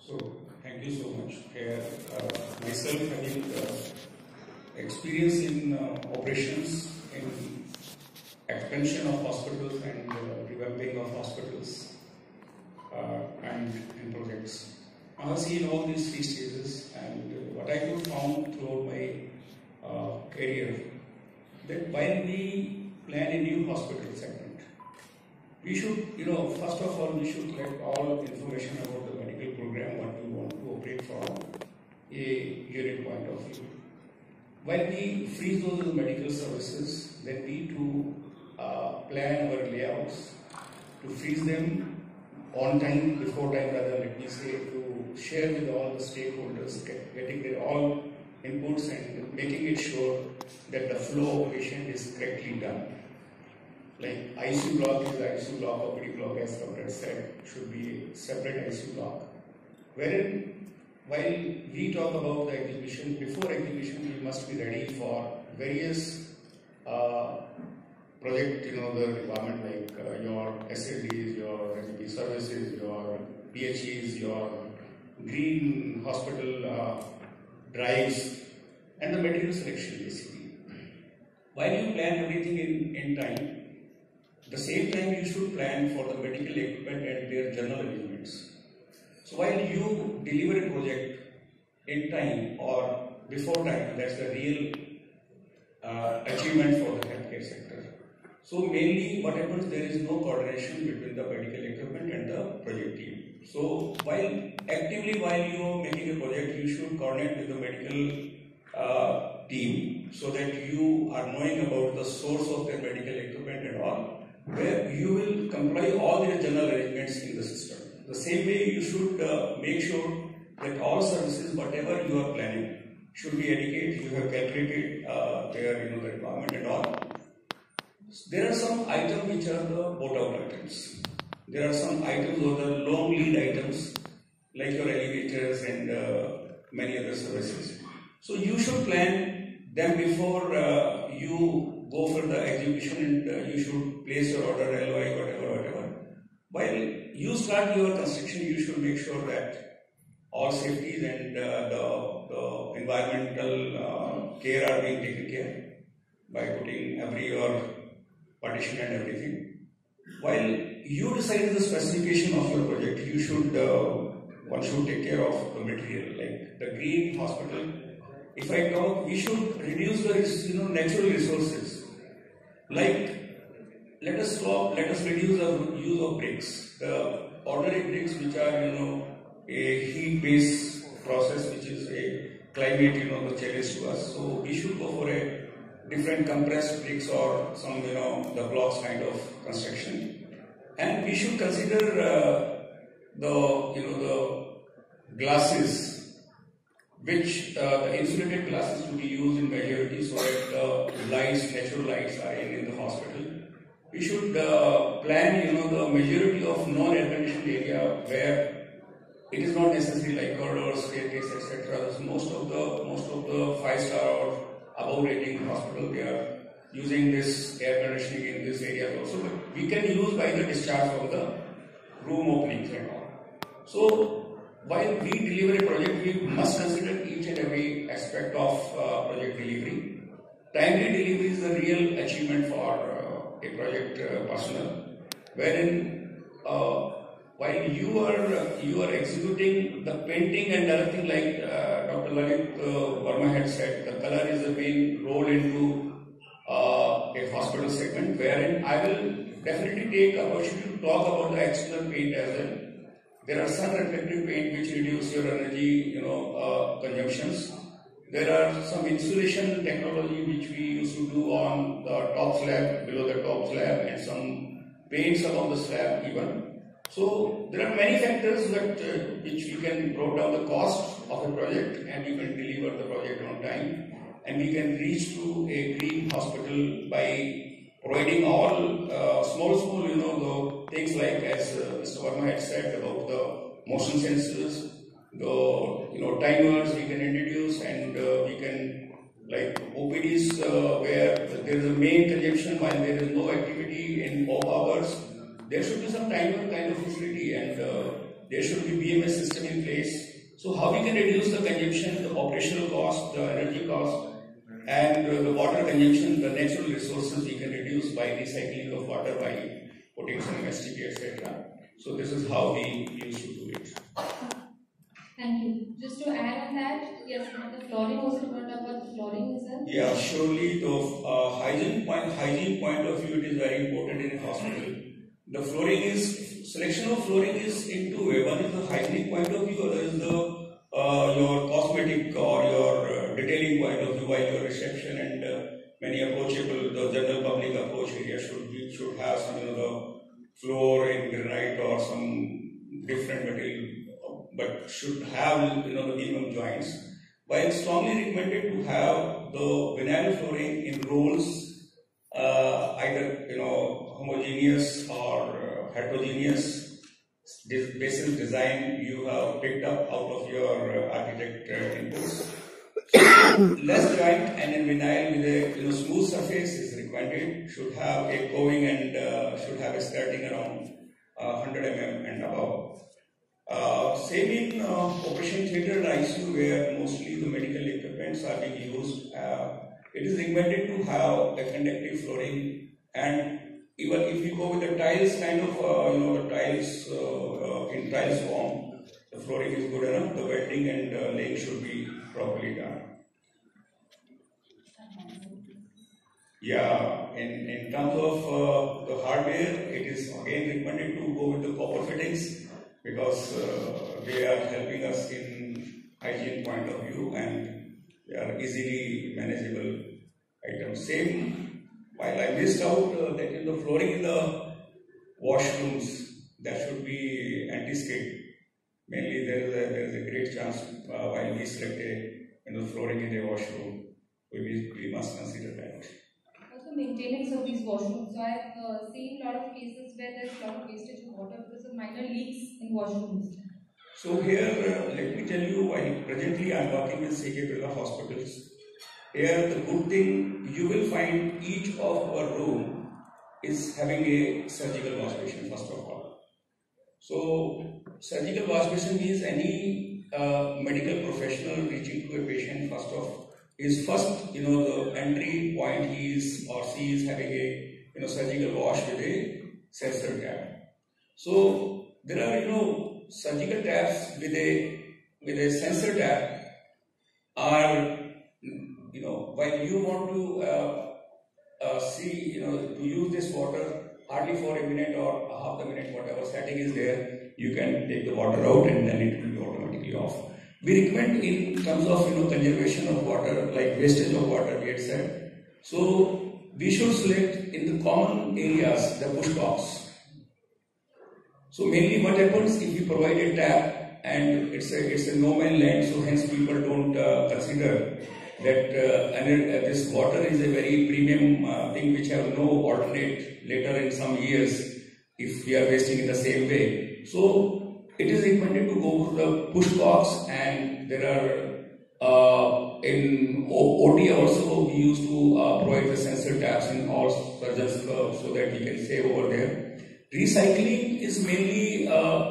So, thank you so much. Here, myself having experience in operations, in expansion of hospitals and revamping of hospitals and projects. I have seen all these three stages, and what I have found throughout my career, that while we plan a new hospital segment, we should, first of all, we should get all information about the medical program, what we want to operate from a unit point of view. While we freeze those medical services, then we to plan our layouts to freeze them on time, before time, rather, let me say, to share with all the stakeholders, getting their all inputs and making it sure that the flow of patient is correctly done. Like ICU block is ICU block, OPD block, as Dr. said, should be a separate ICU block. Wherein, while we talk about the exhibition, before exhibition we must be ready for various project, the requirement like your SLDs, your SLD services, your PHEs, your green hospital drives, and the material selection basically. While you plan everything in time, the same time you should plan for the medical equipment and their general arrangements. So while you deliver a project in time or before time, that's the real achievement for the healthcare sector. So mainly what happens, there is no coordination between the medical equipment and the project team. So while you are making a project, you should coordinate with the medical team so that you are knowing about the source of their medical equipment and all, where you will comply all their general arrangements in the system. The same way you should make sure that all services, whatever you are planning, should be adequate. You have calculated their the requirement and all. There are some items which are the bought out items. There are some items or the long lead items like your elevators and many other services. So you should plan them before you go for the execution, and you should place your order, LOI, whatever. While you start your construction, you should make sure that all safeties and the environmental care are being taken care by putting every your partition and everything. While you decide the specification of your project, you should one should take care of the material, like the green hospital. If I talk, we should reduce the natural resources. Like let us reduce the use of bricks. The ordinary bricks which are a heat-based process, which is a climate the challenge to us. So we should go for a different compressed bricks or some the blocks kind of construction. And we should consider the glasses, which the insulated glasses to be used in majority, so that the lights, natural lights are in the hospital. We should plan the majority of non-air-conditioned area where it is not necessary, like corridors, staircase, etc. Most of the 5-star or above rating hospital, they are using this air conditioning in this area also. But we can use by the discharge from the room openings and all. So while we deliver a project, we must consider each and every aspect of project delivery. Timely delivery is the real achievement for a project personnel, wherein while you are executing the painting and other thing, like Dr. Lalit Verma had said, the color is the main role into a hospital segment, wherein I will definitely take opportunity to talk about the external paint as well. There are sun reflective paint which reduce your energy consumptions. There are some insulation technology which we used to do on the top slab, below the top slab, and some paints along the slab even. So there are many factors that which we can bring down the cost of a project, and we can deliver the project on time, and we can reach to a green hospital by providing all small the things like, as Mr. Verma had said, about the motion sensors, the timers we can introduce, and we can, like OPDs where there is a main consumption while there is no activity in off hours, there should be some timer kind of facility, and there should be BMS system in place. So how we can reduce the consumption, the operational cost, the energy cost, and the water consumption, the natural resources we can reduce by recycling of water, by putting some STP, etc. So this is how we used to do it. Thank you. Just to add on that, yes, the flooring also brought up about the flooring as well. Yeah, surely the hygiene point of view, it is very important in a hospital. The flooring is, selection of flooring is in two ways. One is the hygienic point of view, other is the your cosmetic or your detailing point of view, while your reception and many approachable, the general public approach area should have some, the floor in granite or some different material, but should have, the minimum joints. While strongly recommended to have the vinyl flooring in rolls, either homogeneous or heterogeneous basis design you have picked up out of your architect inputs. Less joint and in vinyl with a smooth surface is recommended. Should have a coving and should have a skirting around 100 mm and above. Same in operation theatre and ICU, where mostly the medical equipments are being used. It is recommended to have a conductive flooring, and even if you go with the tiles kind of, the tiles in tiles form, the flooring is good enough. The welding and laying should be properly done. Yeah, in terms of the hardware, it is again recommended to go with the copper fittings, because they are helping us in hygiene point of view and they are easily manageable items. Same, while I missed out that in the flooring in the washrooms, that should be anti-skid. Mainly there is a great chance while we select a flooring in a washroom, we must consider that. Also maintenance of these washrooms. So I've seen a lot of cases where there's a lot of wastage of water because of minor leaks in washrooms. So here, let me tell you, while presently I am working with CK Birla hospitals. Here the good thing, you will find each of our room is having a surgical wash basin first of all. So surgical wash basin means any medical professional reaching to a patient first, the entry point he is or she is having a surgical wash with a sensor tab. So there are surgical tabs with a sensor tab are while you want to see to use this water hardly for a minute or half a minute, whatever setting is there, you can take the water out and then it will be automatically off. We recommend in terms of conservation of water, like wastage of water we had said. So we should select in the common areas the push box. So mainly what happens if you provide a tap and it's a no man land, so hence people don't consider that this water is a very premium thing which have no alternate later in some years if we are wasting in the same way. So it is recommended to go to the push box, and there are in OT also we used to provide the sensor taps in all surgeons so that we can save over there. Recycling is mainly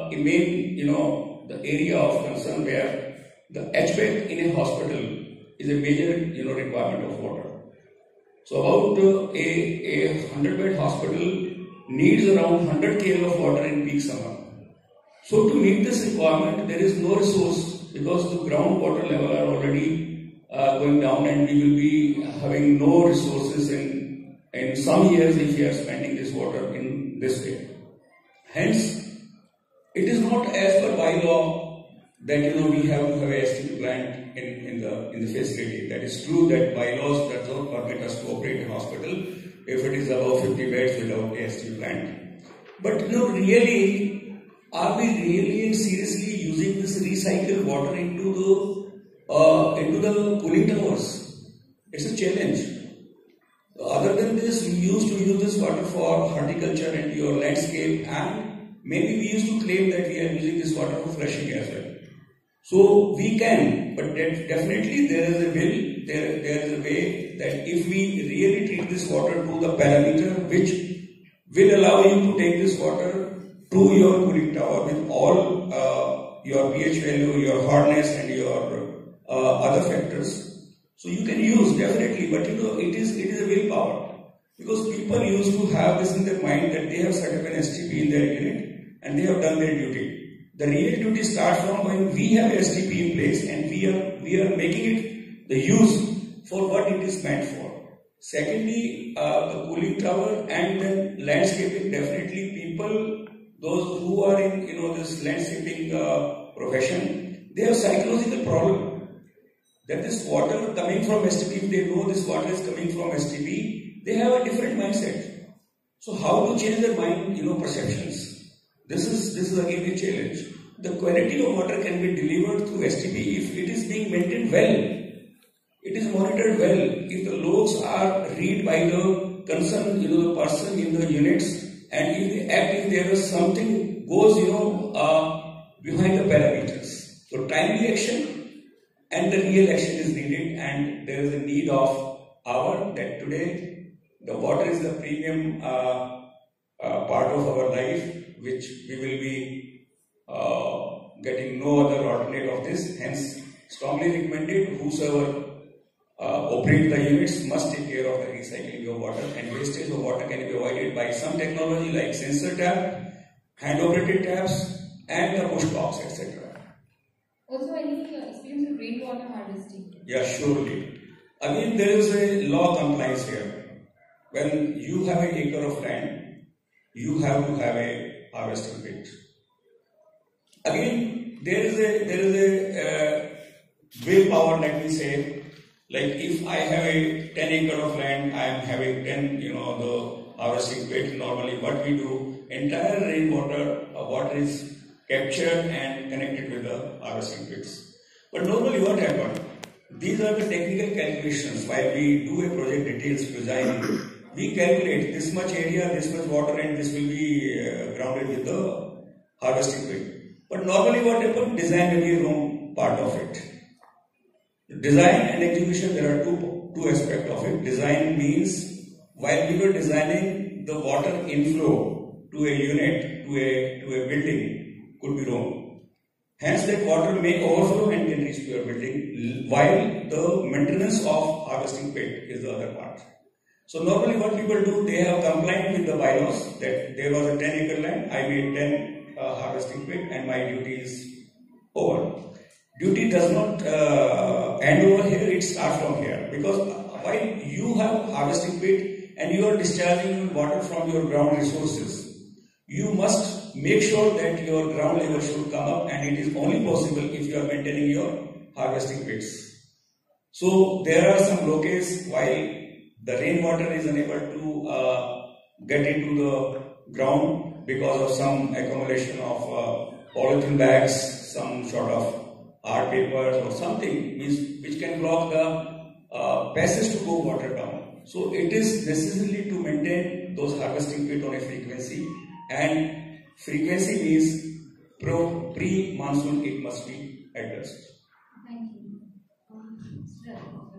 the area of concern where the HVAC in a hospital is a major requirement of water. So about a 100-bed hospital needs around 100 kL of water in peak summer. So to meet this requirement, there is no resource because the groundwater level are already going down, and we will be having no resources in some years if we are spending this water in this way. Hence, it is not as per bylaw that we have to have a STP plant in the facility. That is true that bylaws does not permit us to operate a hospital if it is above 50 beds without a STP plant. But really, are we really and seriously using this recycled water into the cooling towers? It's a challenge. Other than this, we used to use this water for horticulture and your landscape, and maybe we used to claim that we are using this water for flushing as well. So we can, but definitely there is a will, there is a way that if we really treat this water to the parameter which will allow you to take this water to your cooling tower with all your pH value, your hardness, and your other factors. So you can use definitely, but you know it is a willpower, because people used to have this in their mind that they have set up an STP in their unit and they have done their duty. The real duty starts from when we have STP in place and we are making it the use for what it is meant for. Secondly, the cooling tower and then landscaping, definitely people, those who are in this landscaping profession, they have psychological problem. That this water coming from STP, if they know this water is coming from STP, they have a different mindset. So how to change their mind, perceptions? This is again a challenge. The quality of water can be delivered through STP if it is being maintained well. It is monitored well. If the logs are read by the concerned, the person in the units, and if they act, if there is something goes, behind the parameters. So timely action and the real action is needed, and there is a need of our that today the water is the premium part of our life, which we will be getting no other alternate of this. Hence, strongly recommended whosoever operate the units must take care of the recycling of water, and wastage of water can be avoided by some technology like sensor tap, hand operated taps, and the push box, etc. Also, any experience with rainwater harvesting? Yeah, surely. Again, there is a law compliance here. When you have an acre of land, you have to have a harvesting pit. Again, there is a willpower, let me say. Like if I have a 10 acre of land, I am having 10, the harvesting pit. Normally, what we do, entire rainwater water is captured and connected with the harvesting pits. But normally, what happens? These are the technical calculations. While we do a project details design, we calculate this much area, this much water, and this will be grounded with the harvesting pit. But normally, what happens? Design may be wrong part of it. Design and execution, there are two aspects of it. Design means while we were designing, the water inflow to a unit, to a building could be wrong. Hence that water may overflow and can reach to your building, while the maintenance of harvesting pit is the other part. So normally what people do, they have complied with the bylaws that there was a 10 acre land, I made 10 harvesting pit and my duty is over. Duty does not end over here, it starts from here, because while you have harvesting pit and you are discharging water from your ground resources, you must make sure that your ground level should come up, and it is only possible if you are maintaining your harvesting pits. So there are some locations while the rainwater is unable to get into the ground because of some accumulation of polythene bags, some sort of art papers or something which can block the passage to go water down. So it is necessary to maintain those harvesting pit on a frequency, and frequency means pre-monsoon it must be addressed. Thank you.